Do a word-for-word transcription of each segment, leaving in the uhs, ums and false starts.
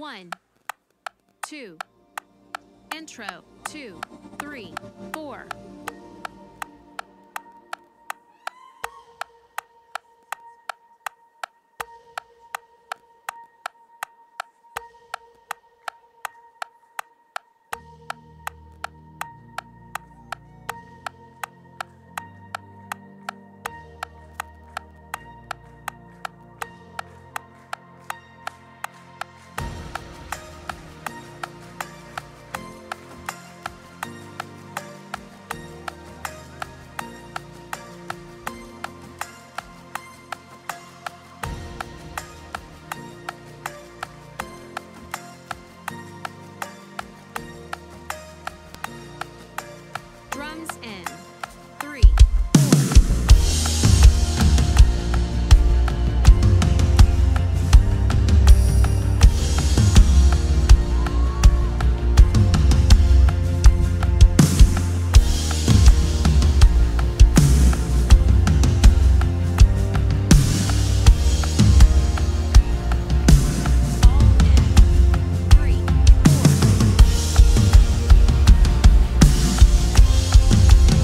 One, two, intro, two, three, four. Drums in. Three, four.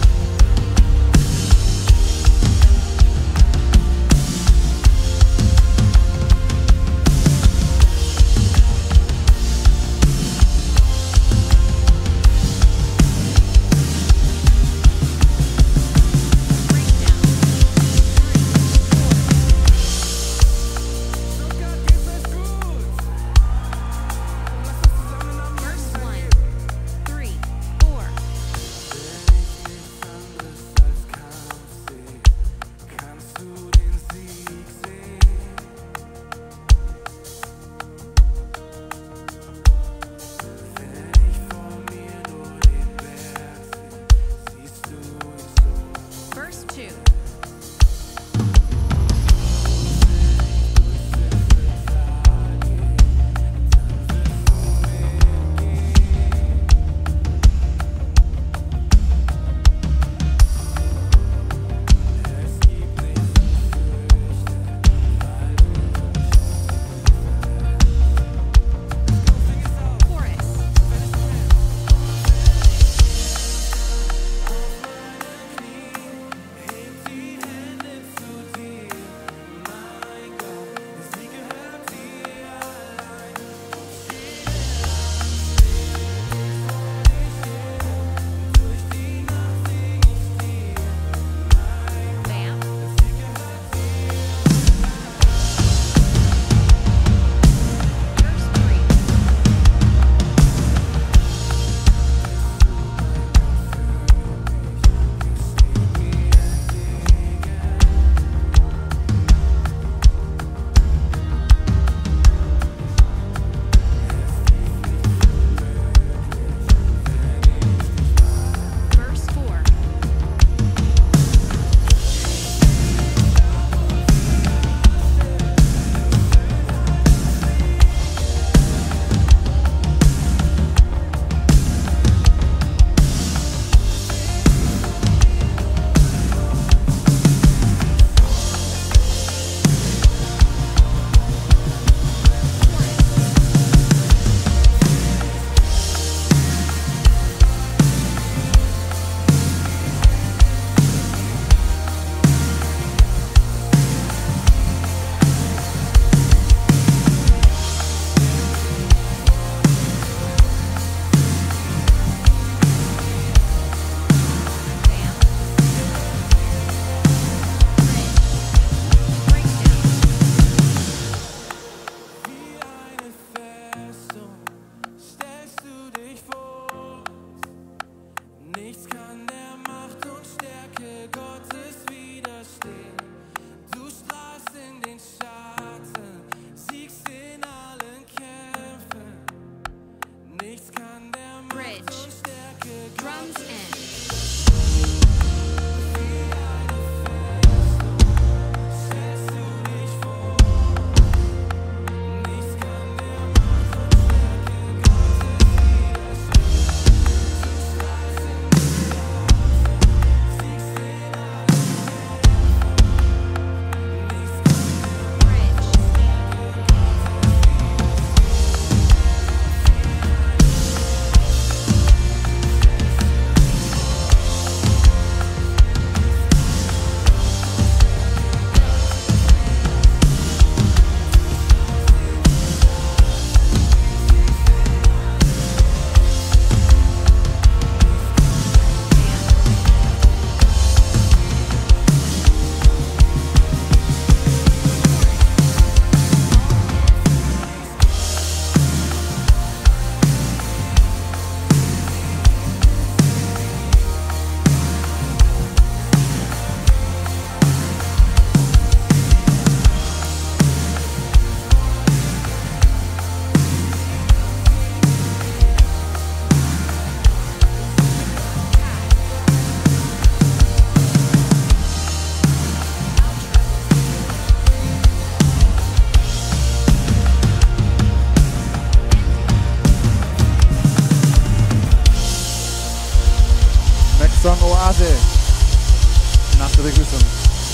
Song Oase. Nach der Begrüßung.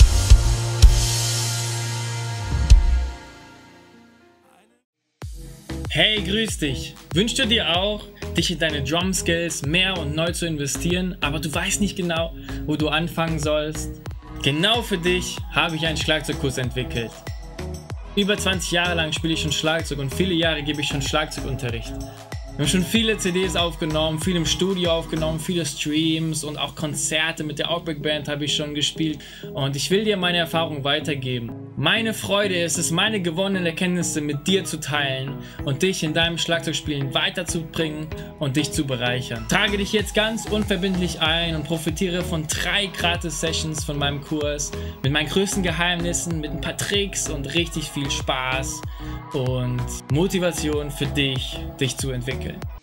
Hey, grüß dich! Wünschst du dir auch, dich in deine Drum Skills mehr und neu zu investieren, aber du weißt nicht genau, wo du anfangen sollst? Genau für dich habe ich einen Schlagzeugkurs entwickelt. Über zwanzig Jahre lang spiele ich schon Schlagzeug und viele Jahre gebe ich schon Schlagzeugunterricht. Wir haben schon viele C Ds aufgenommen, viel im Studio aufgenommen, viele Streams und auch Konzerte mit der Outbreakband habe ich schon gespielt und ich will dir meine Erfahrung weitergeben. Meine Freude ist es, meine gewonnenen Erkenntnisse mit dir zu teilen und dich in deinem Schlagzeugspielen weiterzubringen und dich zu bereichern. Trage dich jetzt ganz unverbindlich ein und profitiere von drei Gratis-Sessions von meinem Kurs mit meinen größten Geheimnissen, mit ein paar Tricks und richtig viel Spaß und Motivation für dich, dich zu entwickeln.